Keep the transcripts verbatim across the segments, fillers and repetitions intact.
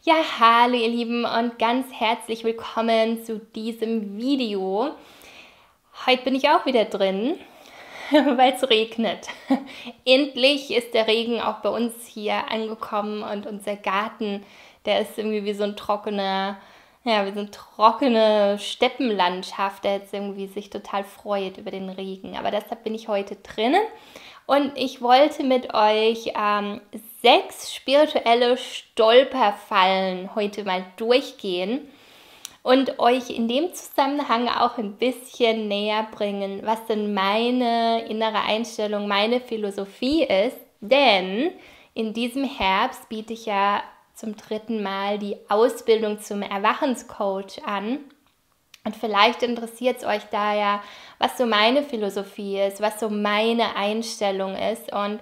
Ja, hallo ihr Lieben und ganz herzlich willkommen zu diesem Video. Heute bin ich auch wieder drin, weil es regnet. Endlich ist der Regen auch bei uns hier angekommen und unser Garten, der ist irgendwie wie so ein trockener, ja, wie so eine trockene Steppenlandschaft, der jetzt irgendwie sich total freut über den Regen. Aber deshalb bin ich heute drinnen. Und ich wollte mit euch ähm, sechs spirituelle Stolperfallen heute mal durchgehen und euch in dem Zusammenhang auch ein bisschen näher bringen, was denn meine innere Einstellung, meine Philosophie ist. Denn in diesem Herbst biete ich ja zum dritten Mal die Ausbildung zum Erwachenscoach an. Und vielleicht interessiert es euch da ja, was so meine Philosophie ist, was so meine Einstellung ist und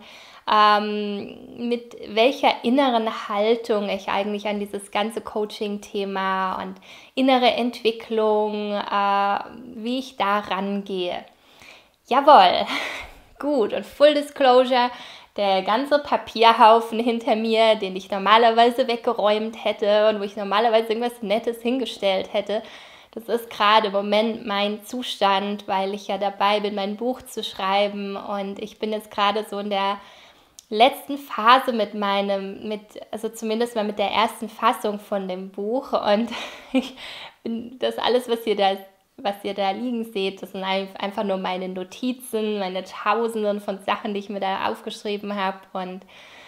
ähm, mit welcher inneren Haltung ich eigentlich an dieses ganze Coaching-Thema und innere Entwicklung, äh, wie ich da rangehe. Jawohl, gut, und Full Disclosure, der ganze Papierhaufen hinter mir, den ich normalerweise weggeräumt hätte und wo ich normalerweise irgendwas Nettes hingestellt hätte, das ist gerade im Moment mein Zustand, weil ich ja dabei bin, mein Buch zu schreiben und ich bin jetzt gerade so in der letzten Phase mit meinem, mit, also zumindest mal mit der ersten Fassung von dem Buch und ich bin, das alles, was ihr da, was ihr da liegen seht, das sind einfach nur meine Notizen, meine Tausenden von Sachen, die ich mir da aufgeschrieben habe und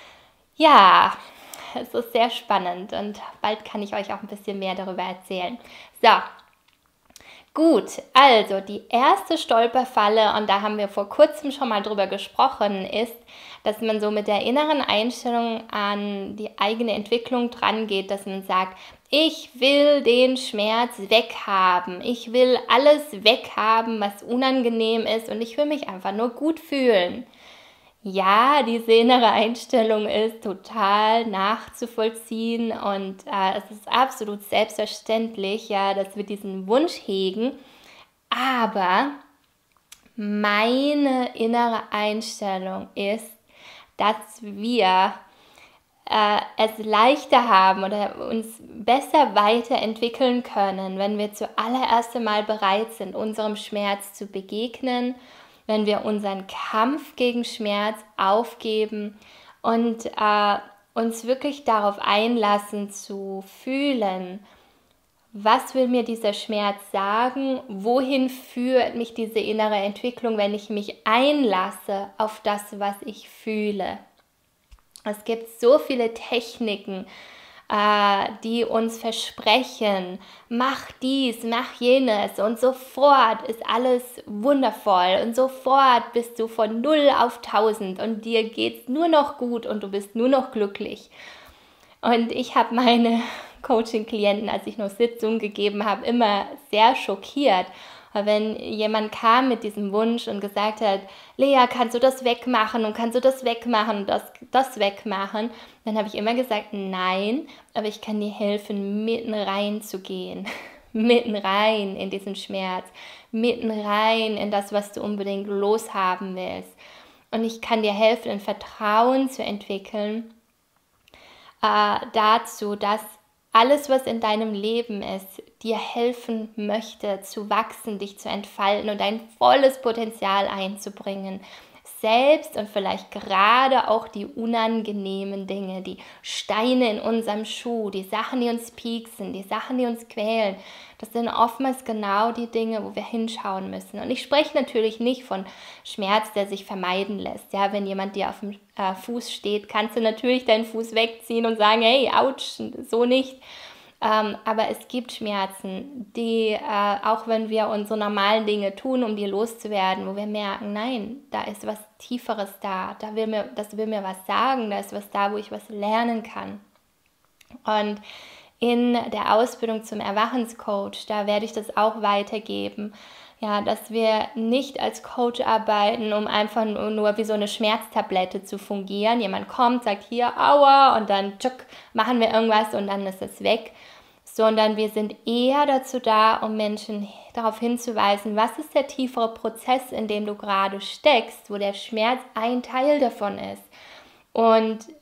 ja, es ist sehr spannend und bald kann ich euch auch ein bisschen mehr darüber erzählen. So. Gut, also die erste Stolperfalle, und da haben wir vor kurzem schon mal drüber gesprochen, ist, dass man so mit der inneren Einstellung an die eigene Entwicklung dran geht, dass man sagt, ich will den Schmerz weghaben, ich will alles weghaben, was unangenehm ist und ich will mich einfach nur gut fühlen. Ja, diese innere Einstellung ist total nachzuvollziehen und äh, es ist absolut selbstverständlich, ja, dass wir diesen Wunsch hegen. Aber meine innere Einstellung ist, dass wir äh, es leichter haben oder uns besser weiterentwickeln können, wenn wir zuallererst einmal bereit sind, unserem Schmerz zu begegnen, wenn wir unseren Kampf gegen Schmerz aufgeben und äh, uns wirklich darauf einlassen zu fühlen, was will mir dieser Schmerz sagen, wohin führt mich diese innere Entwicklung, wenn ich mich einlasse auf das, was ich fühle. Es gibt so viele Techniken, die uns versprechen, mach dies, mach jenes und sofort ist alles wundervoll und sofort bist du von null auf tausend und dir geht's nur noch gut und du bist nur noch glücklich. Und ich habe meine Coaching-Klienten, als ich noch Sitzungen gegeben habe, immer sehr schockiert. Weil wenn jemand kam mit diesem Wunsch und gesagt hat, Lea, kannst du das wegmachen und kannst du das wegmachen und das, das wegmachen, dann habe ich immer gesagt, nein, aber ich kann dir helfen, mitten rein zu gehen, mitten rein in diesen Schmerz, mitten rein in das, was du unbedingt loshaben willst. Und ich kann dir helfen, ein Vertrauen zu entwickeln äh, dazu, dass alles, was in deinem Leben ist, dir helfen möchte, zu wachsen, dich zu entfalten und dein volles Potenzial einzubringen. Selbst und vielleicht gerade auch die unangenehmen Dinge, die Steine in unserem Schuh, die Sachen, die uns pieksen, die Sachen, die uns quälen, das sind oftmals genau die Dinge, wo wir hinschauen müssen. Und ich spreche natürlich nicht von Schmerz, der sich vermeiden lässt. Ja, wenn jemand dir auf dem äh, Fuß steht, kannst du natürlich deinen Fuß wegziehen und sagen, hey, ouch, so nicht. Ähm, aber es gibt Schmerzen, die, äh, auch wenn wir unsere normalen Dinge tun, um die loszuwerden, wo wir merken, nein, da ist was Tieferes da, da will mir, das will mir was sagen, da ist was da, wo ich was lernen kann. Und in der Ausbildung zum Erwachenscoach, da werde ich das auch weitergeben, ja, dass wir nicht als Coach arbeiten, um einfach nur wie so eine Schmerztablette zu fungieren. Jemand kommt, sagt hier, aua, und dann tschuck, machen wir irgendwas und dann ist es weg. Sondern wir sind eher dazu da, um Menschen darauf hinzuweisen, was ist der tiefere Prozess, in dem du gerade steckst, wo der Schmerz ein Teil davon ist. Und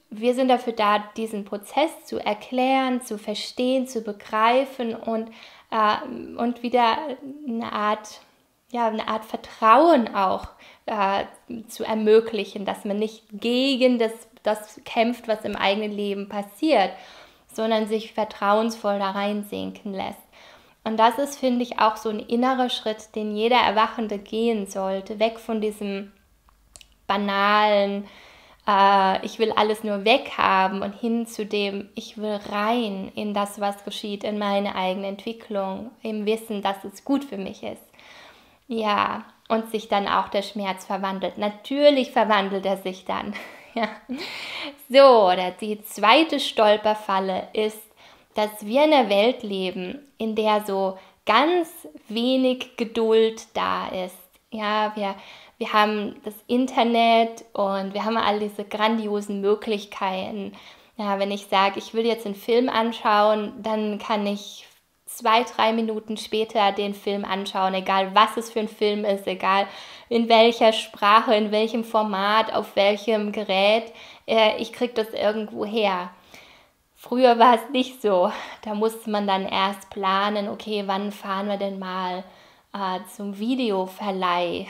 wir sind dafür da, diesen Prozess zu erklären, zu verstehen, zu begreifen und, äh, und wieder eine Art, ja, eine Art Vertrauen auch äh, zu ermöglichen, dass man nicht gegen das, das kämpft, was im eigenen Leben passiert, sondern sich vertrauensvoll da reinsinken lässt. Und das ist, finde ich, auch so ein innerer Schritt, den jeder Erwachende gehen sollte, weg von diesem banalen, äh, ich will alles nur weghaben und hin zu dem, ich will rein in das, was geschieht, in meine eigene Entwicklung, im Wissen, dass es gut für mich ist. Ja, und sich dann auch der Schmerz verwandelt. Natürlich verwandelt er sich dann. Ja. So, die zweite Stolperfalle ist, dass wir in einer Welt leben, in der so ganz wenig Geduld da ist. Ja, wir, wir haben das Internet und wir haben all diese grandiosen Möglichkeiten. Ja, wenn ich sage, ich will jetzt einen Film anschauen, dann kann ich zwei, drei Minuten später den Film anschauen, egal was es für ein Film ist, egal in welcher Sprache, in welchem Format, auf welchem Gerät, äh, ich kriege das irgendwo her. Früher war es nicht so. Da musste man dann erst planen, okay, wann fahren wir denn mal äh, zum Videoverleih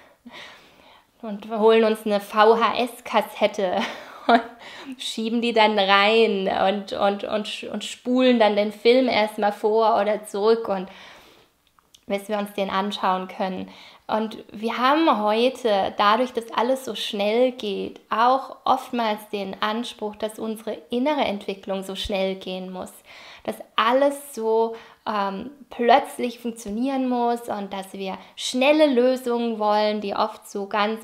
und wir holen uns eine V H S-Kassette und schieben die dann rein und, und, und, und spulen dann den Film erstmal vor oder zurück, und bis wir uns den anschauen können. Und wir haben heute, dadurch, dass alles so schnell geht, auch oftmals den Anspruch, dass unsere innere Entwicklung so schnell gehen muss, dass alles so ähm, plötzlich funktionieren muss und dass wir schnelle Lösungen wollen, die oft so ganz,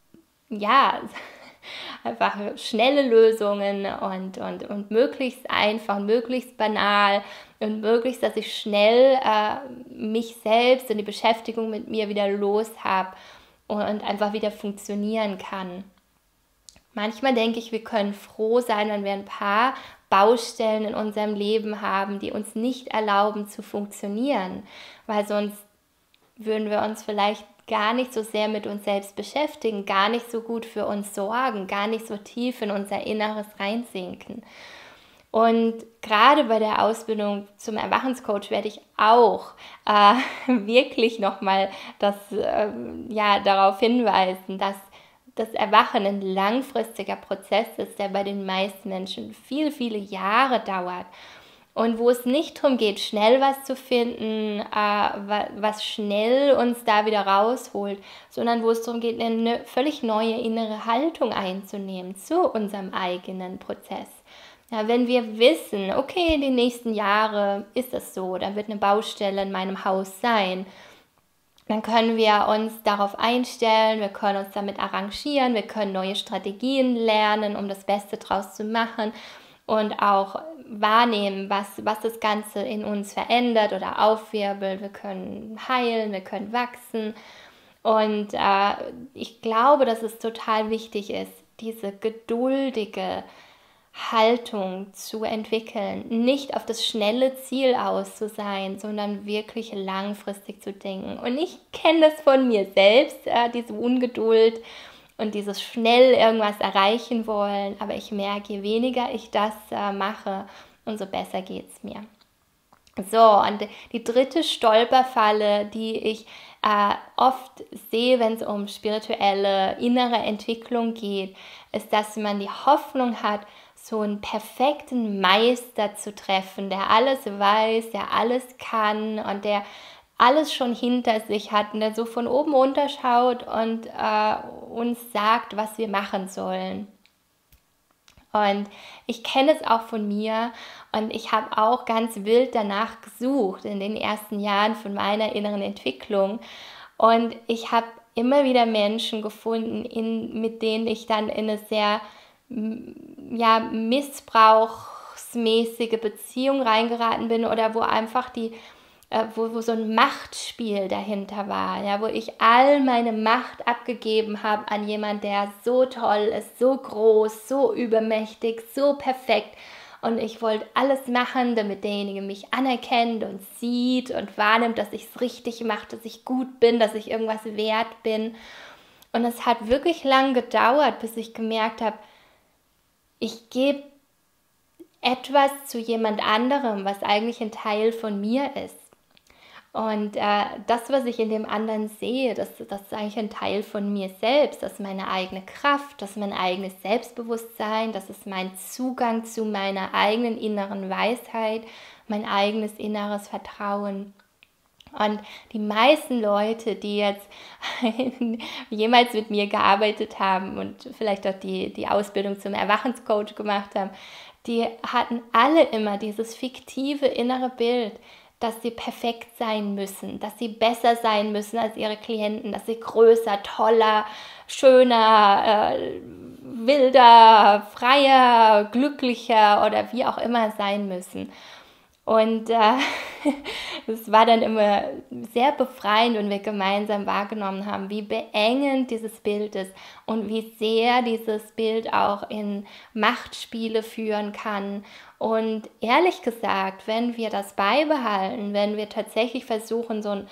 ja, einfach schnelle Lösungen und, und, und möglichst einfach, möglichst banal und möglichst, dass ich schnell äh, mich selbst und die Beschäftigung mit mir wieder los habe und einfach wieder funktionieren kann. Manchmal denke ich, wir können froh sein, wenn wir ein paar Baustellen in unserem Leben haben, die uns nicht erlauben zu funktionieren, weil sonst würden wir uns vielleicht gar nicht so sehr mit uns selbst beschäftigen, gar nicht so gut für uns sorgen, gar nicht so tief in unser Inneres reinsinken. Und gerade bei der Ausbildung zum Erwachenscoach werde ich auch äh, wirklich nochmal das, äh, ja, darauf hinweisen, dass das Erwachen ein langfristiger Prozess ist, der bei den meisten Menschen viele, viele Jahre dauert. Und wo es nicht darum geht, schnell was zu finden, äh, was schnell uns da wieder rausholt, sondern wo es darum geht, eine völlig neue innere Haltung einzunehmen zu unserem eigenen Prozess. Ja, wenn wir wissen, okay, die nächsten Jahre ist das so, da wird eine Baustelle in meinem Haus sein, dann können wir uns darauf einstellen, wir können uns damit arrangieren, wir können neue Strategien lernen, um das Beste draus zu machen. Und auch wahrnehmen, was, was das Ganze in uns verändert oder aufwirbelt. Wir können heilen, wir können wachsen. Und äh, ich glaube, dass es total wichtig ist, diese geduldige Haltung zu entwickeln. Nicht auf das schnelle Ziel aus zu sein, sondern wirklich langfristig zu denken. Und ich kenne das von mir selbst, äh, diese Ungeduld und dieses schnell irgendwas erreichen wollen, aber ich merke, je weniger ich das äh, mache, umso besser geht es mir. So, und die dritte Stolperfalle, die ich äh, oft sehe, wenn es um spirituelle innere Entwicklung geht, ist, dass man die Hoffnung hat, so einen perfekten Meister zu treffen, der alles weiß, der alles kann und der alles schon hinter sich hat und der so von oben runter schaut und äh, uns sagt, was wir machen sollen. Und ich kenne es auch von mir und ich habe auch ganz wild danach gesucht in den ersten Jahren von meiner inneren Entwicklung. Und ich habe immer wieder Menschen gefunden, in, mit denen ich dann in eine sehr ja, missbrauchsmäßige Beziehung reingeraten bin oder wo einfach die Wo, wo so ein Machtspiel dahinter war, ja, wo ich all meine Macht abgegeben habe an jemanden, der so toll ist, so groß, so übermächtig, so perfekt, und ich wollte alles machen, damit derjenige mich anerkennt und sieht und wahrnimmt, dass ich es richtig mache, dass ich gut bin, dass ich irgendwas wert bin. Und es hat wirklich lang gedauert, bis ich gemerkt habe, ich gebe etwas zu jemand anderem, was eigentlich ein Teil von mir ist. Und äh, das, was ich in dem anderen sehe, das, das ist eigentlich ein Teil von mir selbst. Das ist meine eigene Kraft, das ist mein eigenes Selbstbewusstsein, das ist mein Zugang zu meiner eigenen inneren Weisheit, mein eigenes inneres Vertrauen. Und die meisten Leute, die jetzt jemals mit mir gearbeitet haben und vielleicht auch die, die Ausbildung zum Erwachenscoach gemacht haben, die hatten alle immer dieses fiktive innere Bild, dass sie perfekt sein müssen, dass sie besser sein müssen als ihre Klienten, dass sie größer, toller, schöner, äh, wilder, freier, glücklicher oder wie auch immer sein müssen. Und äh, es war dann immer sehr befreiend, wenn wir gemeinsam wahrgenommen haben, wie beengend dieses Bild ist und wie sehr dieses Bild auch in Machtspiele führen kann. Und ehrlich gesagt, wenn wir das beibehalten, wenn wir tatsächlich versuchen, so ein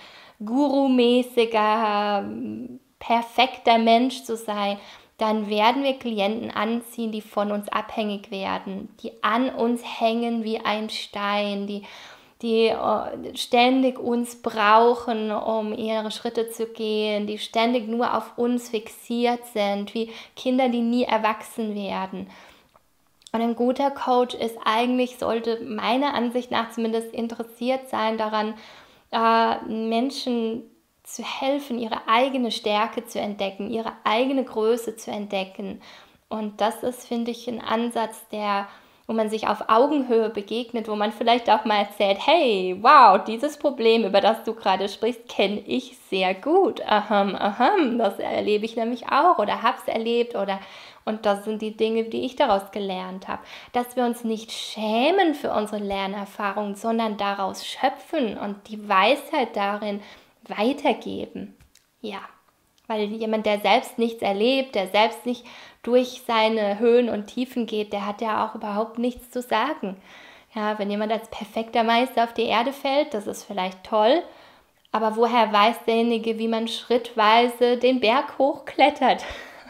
Guru-mäßiger, perfekter Mensch zu sein, dann werden wir Klienten anziehen, die von uns abhängig werden, die an uns hängen wie ein Stein, die, die ständig uns brauchen, um ihre Schritte zu gehen, die ständig nur auf uns fixiert sind, wie Kinder, die nie erwachsen werden. Und ein guter Coach ist eigentlich, sollte meiner Ansicht nach zumindest interessiert sein daran, äh, Menschen zu helfen, ihre eigene Stärke zu entdecken, ihre eigene Größe zu entdecken. Und das ist, finde ich, ein Ansatz, der, wo man sich auf Augenhöhe begegnet, wo man vielleicht auch mal erzählt, hey, wow, dieses Problem, über das du gerade sprichst, kenne ich sehr gut. Aham, aham, das erlebe ich nämlich auch oder habe es erlebt oder und das sind die Dinge, die ich daraus gelernt habe. Dass wir uns nicht schämen für unsere Lernerfahrungen, sondern daraus schöpfen und die Weisheit darin weitergeben. Ja, weil jemand, der selbst nichts erlebt, der selbst nicht durch seine Höhen und Tiefen geht, der hat ja auch überhaupt nichts zu sagen. Ja, wenn jemand als perfekter Meister auf die Erde fällt, das ist vielleicht toll, aber woher weiß derjenige, wie man schrittweise den Berg hochklettert?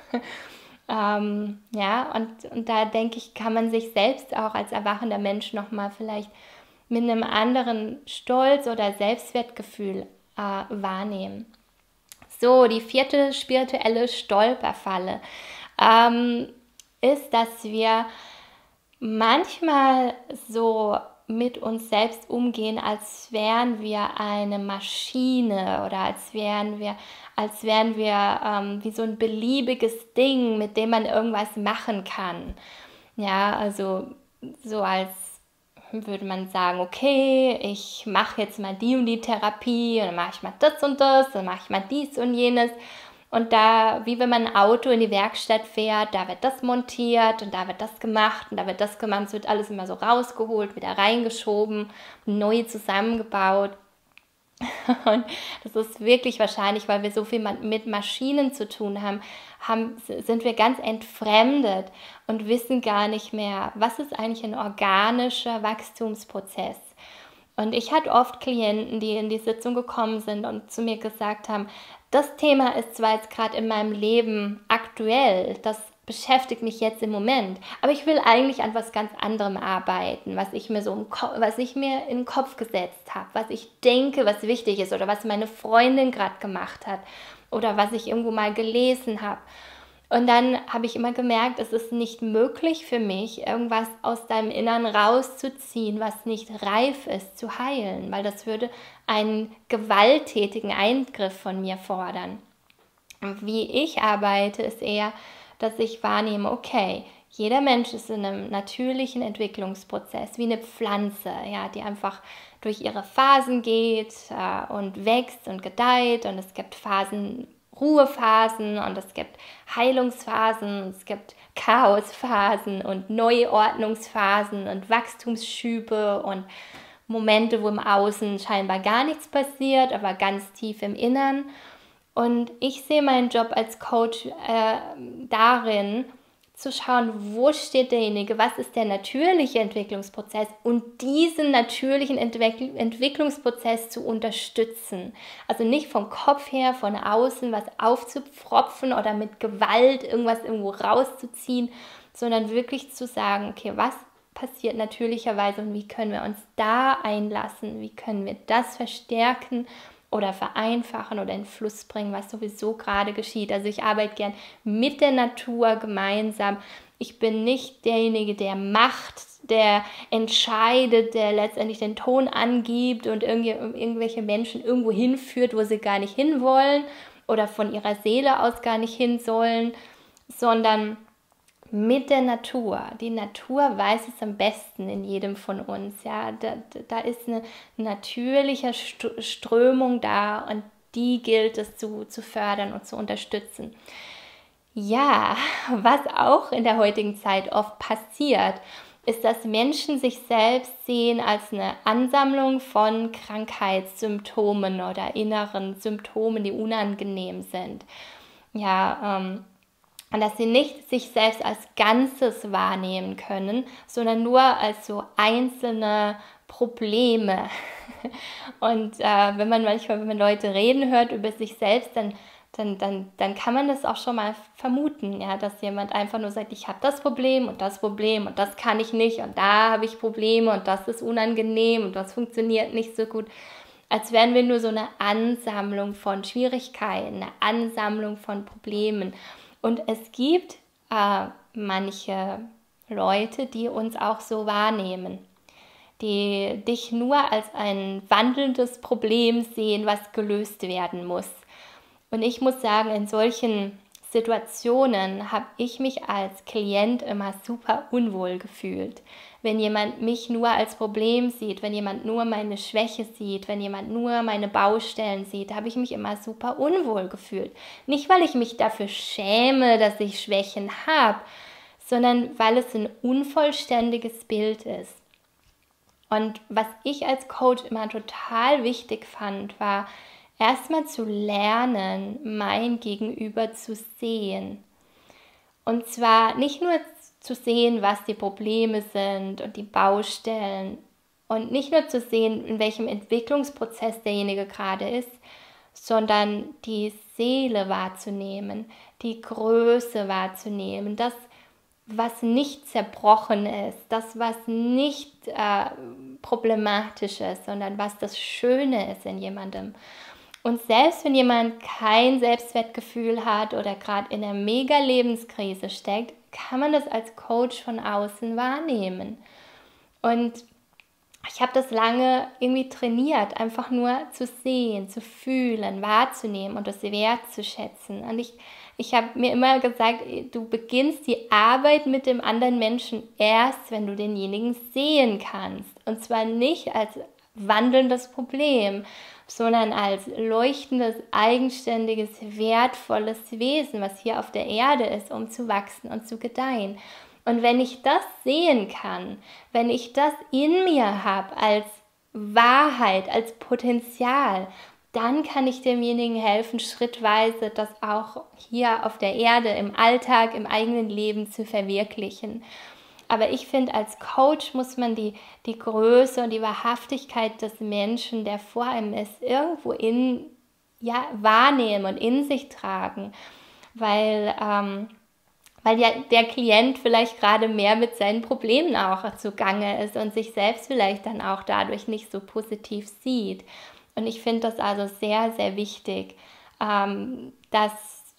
ähm, ja, und, und da denke ich, kann man sich selbst auch als erwachender Mensch nochmal vielleicht mit einem anderen Stolz oder Selbstwertgefühl äh, wahrnehmen. So, die vierte spirituelle Stolperfalle ähm, ist, dass wir manchmal so mit uns selbst umgehen, als wären wir eine Maschine oder als wären wir, als wären wir ähm, wie so ein beliebiges Ding, mit dem man irgendwas machen kann. Ja, also so als würde man sagen, okay, ich mache jetzt mal die und die Therapie und dann mache ich mal das und das, dann mache ich mal dies und jenes. Und da, wie wenn man ein Auto in die Werkstatt fährt, da wird das montiert und da wird das gemacht und da wird das gemacht. Es wird alles immer so rausgeholt, wieder reingeschoben, neu zusammengebaut. Und das ist wirklich wahrscheinlich, weil wir so viel mit Maschinen zu tun haben, haben, sind wir ganz entfremdet und wissen gar nicht mehr, was ist eigentlich ein organischer Wachstumsprozess. Und ich hatte oft Klienten, die in die Sitzung gekommen sind und zu mir gesagt haben, das Thema ist zwar jetzt gerade in meinem Leben aktuell, das beschäftigt mich jetzt im Moment, aber ich will eigentlich an was ganz anderem arbeiten, was ich mir so im Ko- was ich mir in den Kopf gesetzt habe, was ich denke, was wichtig ist oder was meine Freundin gerade gemacht hat oder was ich irgendwo mal gelesen habe. Und dann habe ich immer gemerkt, es ist nicht möglich für mich, irgendwas aus deinem Innern rauszuziehen, was nicht reif ist, zu heilen, weil das würde einen gewalttätigen Eingriff von mir fordern. Und wie ich arbeite, ist eher, dass ich wahrnehme, okay, jeder Mensch ist in einem natürlichen Entwicklungsprozess, wie eine Pflanze, ja, die einfach durch ihre Phasen geht äh, und wächst und gedeiht und es gibt Phasen, Ruhephasen und es gibt Heilungsphasen, es gibt Chaosphasen und Neuordnungsphasen und Wachstumsschübe und Momente, wo im Außen scheinbar gar nichts passiert, aber ganz tief im Innern. Und ich sehe meinen Job als Coach äh, darin, zu schauen, wo steht derjenige, was ist der natürliche Entwicklungsprozess und diesen natürlichen Entwick- Entwicklungsprozess zu unterstützen. Also nicht vom Kopf her, von außen was aufzupfropfen oder mit Gewalt irgendwas irgendwo rauszuziehen, sondern wirklich zu sagen, okay, was passiert natürlicherweise und wie können wir uns da einlassen, wie können wir das verstärken oder vereinfachen oder in Fluss bringen, was sowieso gerade geschieht. Also ich arbeite gern mit der Natur gemeinsam. Ich bin nicht derjenige, der macht, der entscheidet, der letztendlich den Ton angibt und irgendwelche Menschen irgendwo hinführt, wo sie gar nicht hinwollen oder von ihrer Seele aus gar nicht hin sollen, sondern mit der Natur. Die Natur weiß es am besten in jedem von uns. Ja, da, da ist eine natürliche Strömung da und die gilt es zu, zu fördern und zu unterstützen. Ja, was auch in der heutigen Zeit oft passiert, ist, dass Menschen sich selbst sehen als eine Ansammlung von Krankheitssymptomen oder inneren Symptomen, die unangenehm sind. Ja, ähm, und dass sie nicht sich selbst als Ganzes wahrnehmen können, sondern nur als so einzelne Probleme. Und äh, wenn man manchmal, wenn man Leute reden hört über sich selbst, dann, dann, dann, dann kann man das auch schon mal vermuten, ja, dass jemand einfach nur sagt, ich habe das Problem und das Problem und das kann ich nicht und da habe ich Probleme und das ist unangenehm und das funktioniert nicht so gut. Als wären wir nur so eine Ansammlung von Schwierigkeiten, eine Ansammlung von Problemen. Und es gibt äh, manche Leute, die uns auch so wahrnehmen, die dich nur als ein wandelndes Problem sehen, was gelöst werden muss. Und ich muss sagen, in solchen Situationen habe ich mich als Klient immer super unwohl gefühlt. Wenn jemand mich nur als Problem sieht, wenn jemand nur meine Schwäche sieht, wenn jemand nur meine Baustellen sieht, habe ich mich immer super unwohl gefühlt. Nicht, weil ich mich dafür schäme, dass ich Schwächen habe, sondern weil es ein unvollständiges Bild ist. Und was ich als Coach immer total wichtig fand, war erstmal zu lernen, mein Gegenüber zu sehen. Und zwar nicht nur zu sehen, was die Probleme sind und die Baustellen und nicht nur zu sehen, in welchem Entwicklungsprozess derjenige gerade ist, sondern die Seele wahrzunehmen, die Größe wahrzunehmen, das, was nicht zerbrochen ist, das, was nicht äh, problematisch ist, sondern was das Schöne ist in jemandem. Und selbst wenn jemand kein Selbstwertgefühl hat oder gerade in einer mega Lebenskrise steckt, kann man das als Coach von außen wahrnehmen. Und ich habe das lange irgendwie trainiert, einfach nur zu sehen, zu fühlen, wahrzunehmen und das wertzuschätzen. Und ich, ich habe mir immer gesagt, du beginnst die Arbeit mit dem anderen Menschen erst, wenn du denjenigen sehen kannst. Und zwar nicht als wandelndes Problem, sondern als leuchtendes, eigenständiges, wertvolles Wesen, was hier auf der Erde ist, um zu wachsen und zu gedeihen. Und wenn ich das sehen kann, wenn ich das in mir habe als Wahrheit, als Potenzial, dann kann ich demjenigen helfen, schrittweise das auch hier auf der Erde, im Alltag, im eigenen Leben zu verwirklichen. Aber ich finde, als Coach muss man die, die Größe und die Wahrhaftigkeit des Menschen, der vor einem ist, irgendwo in, ja, wahrnehmen und in sich tragen, weil, ähm, weil ja der Klient vielleicht gerade mehr mit seinen Problemen auch zugange ist und sich selbst vielleicht dann auch dadurch nicht so positiv sieht. Und ich finde das also sehr, sehr wichtig, ähm, dass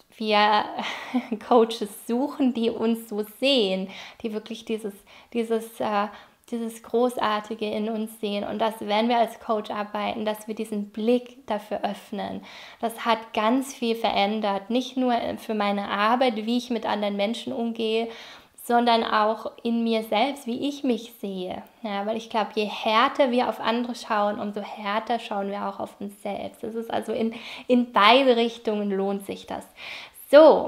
wir Coaches suchen, die uns so sehen, die wirklich dieses, dieses, äh, dieses Großartige in uns sehen. Und dass, wenn wir als Coach arbeiten, dass wir diesen Blick dafür öffnen. Das hat ganz viel verändert, nicht nur für meine Arbeit, wie ich mit anderen Menschen umgehe, sondern auch in mir selbst, wie ich mich sehe. Ja, weil ich glaube, je härter wir auf andere schauen, umso härter schauen wir auch auf uns selbst. Das ist also in, in beide Richtungen lohnt sich das. So,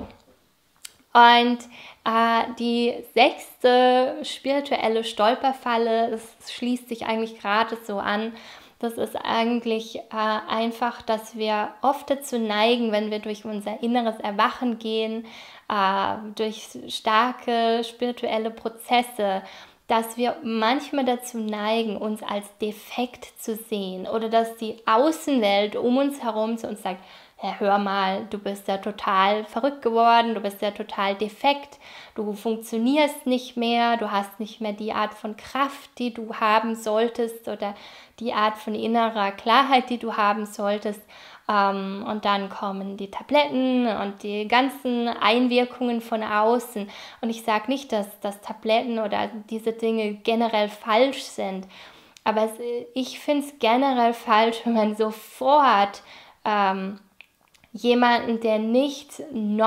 und äh, die sechste spirituelle Stolperfalle, das schließt sich eigentlich gerade so an, das ist eigentlich äh, einfach, dass wir oft dazu neigen, wenn wir durch unser inneres Erwachen gehen, äh, durch starke spirituelle Prozesse, dass wir manchmal dazu neigen, uns als defekt zu sehen oder dass die Außenwelt um uns herum zu uns sagt, ja, hör mal, du bist ja total verrückt geworden, du bist ja total defekt, du funktionierst nicht mehr, du hast nicht mehr die Art von Kraft, die du haben solltest oder die Art von innerer Klarheit, die du haben solltest. Ähm, und dann kommen die Tabletten und die ganzen Einwirkungen von außen. Und ich sage nicht, dass, dass Tabletten oder diese Dinge generell falsch sind, aber es, ich finde es generell falsch, wenn man sofort ähm, jemanden, der nicht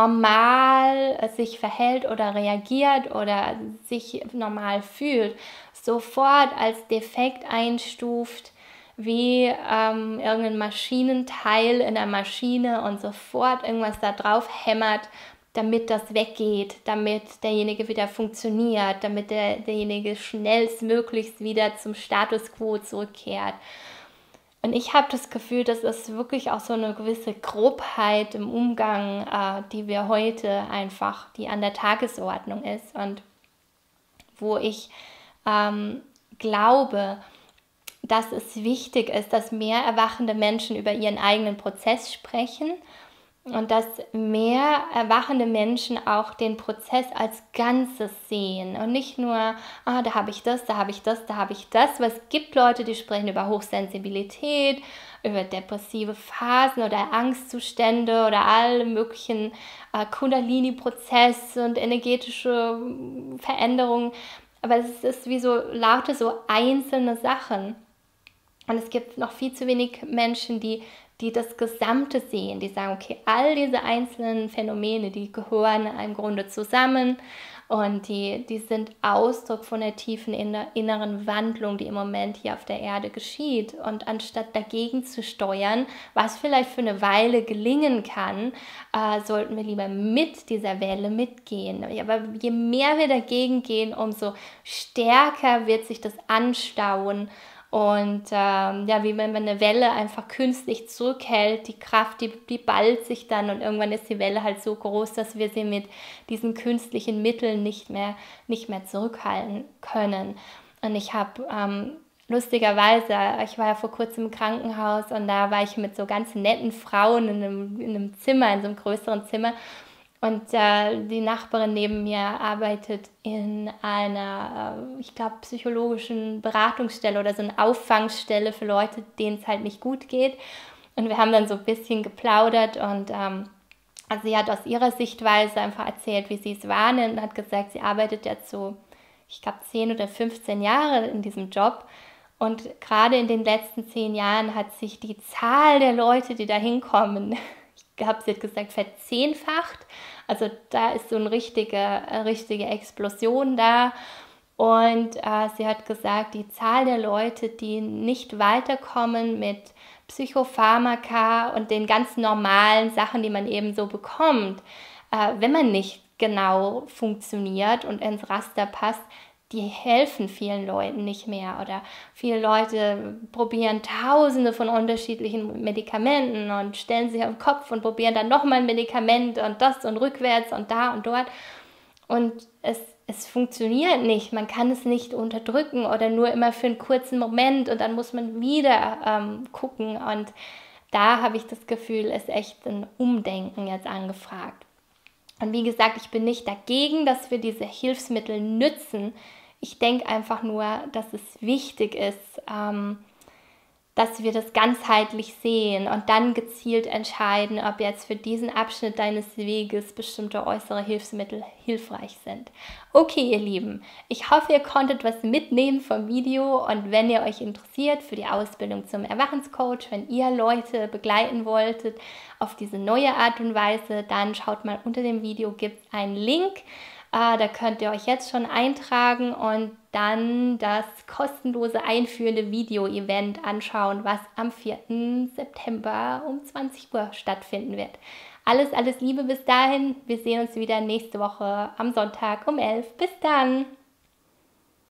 normal sich verhält oder reagiert oder sich normal fühlt, sofort als defekt einstuft, wie ähm, irgendein Maschinenteil in der Maschine und sofort irgendwas da drauf hämmert, damit das weggeht, damit derjenige wieder funktioniert, damit der, derjenige schnellstmöglichst wieder zum Status quo zurückkehrt. Und ich habe das Gefühl, das ist wirklich auch so eine gewisse Grobheit im Umgang, äh, die wir heute einfach, die an der Tagesordnung ist und wo ich ähm, glaube, dass es wichtig ist, dass mehr erwachende Menschen über ihren eigenen Prozess sprechen und dass mehr erwachende Menschen auch den Prozess als Ganzes sehen und nicht nur, ah, da habe ich das, da habe ich das, da habe ich das, weil es gibt Leute, die sprechen über Hochsensibilität, über depressive Phasen oder Angstzustände oder alle möglichen äh, Kundalini-Prozesse und energetische Veränderungen, aber es ist wie so lauter so einzelne Sachen. Und es gibt noch viel zu wenig Menschen, die, die das Gesamte sehen, die sagen, okay, all diese einzelnen Phänomene, die gehören im Grunde zusammen und die, die sind Ausdruck von der tiefen inneren Wandlung, die im Moment hier auf der Erde geschieht. Und anstatt dagegen zu steuern, was vielleicht für eine Weile gelingen kann, äh, sollten wir lieber mit dieser Welle mitgehen. Aber je mehr wir dagegen gehen, umso stärker wird sich das anstauen. Und ähm, ja, wie wenn man eine Welle einfach künstlich zurückhält, die Kraft, die, die ballt sich dann und irgendwann ist die Welle halt so groß, dass wir sie mit diesen künstlichen Mitteln nicht mehr, nicht mehr zurückhalten können. Und ich habe ähm, lustigerweise, ich war ja vor kurzem im Krankenhaus und da war ich mit so ganz netten Frauen in einem, in einem Zimmer, in so einem größeren Zimmer. Und äh, die Nachbarin neben mir arbeitet in einer, äh, ich glaube, psychologischen Beratungsstelle oder so eine Auffangstelle für Leute, denen es halt nicht gut geht. Und wir haben dann so ein bisschen geplaudert und ähm, also sie hat aus ihrer Sichtweise einfach erzählt, wie sie es wahrnimmt und hat gesagt, sie arbeitet jetzt so, ich glaube, zehn oder fünfzehn Jahre in diesem Job. Und gerade in den letzten zehn Jahren hat sich die Zahl der Leute, die da hinkommen, ich habe sie hat gesagt, verzehnfacht. Also da ist so eine richtige, eine richtige Explosion da. Und äh, sie hat gesagt, die Zahl der Leute, die nicht weiterkommen mit Psychopharmaka und den ganz normalen Sachen, die man eben so bekommt, äh, wenn man nicht genau funktioniert und ins Raster passt, die helfen vielen Leuten nicht mehr oder viele Leute probieren tausende von unterschiedlichen Medikamenten und stellen sich auf den Kopf und probieren dann nochmal ein Medikament und das und rückwärts und da und dort und es, es funktioniert nicht, man kann es nicht unterdrücken oder nur immer für einen kurzen Moment und dann muss man wieder ähm, gucken und da habe ich das Gefühl, ist echt ein Umdenken jetzt angefragt. Und wie gesagt, ich bin nicht dagegen, dass wir diese Hilfsmittel nützen. Ich denke einfach nur, dass es wichtig ist, ähm, dass wir das ganzheitlich sehen und dann gezielt entscheiden, ob jetzt für diesen Abschnitt deines Weges bestimmte äußere Hilfsmittel hilfreich sind. Okay, ihr Lieben, ich hoffe, ihr konntet was mitnehmen vom Video und wenn ihr euch interessiert für die Ausbildung zum Erwachenscoach, wenn ihr Leute begleiten wolltet auf diese neue Art und Weise, dann schaut mal unter dem Video, gibt es einen Link. Uh, da könnt ihr euch jetzt schon eintragen und dann das kostenlose einführende Video-Event anschauen, was am vierten September um zwanzig Uhr stattfinden wird. Alles, alles Liebe bis dahin. Wir sehen uns wieder nächste Woche am Sonntag um elf. Bis dann!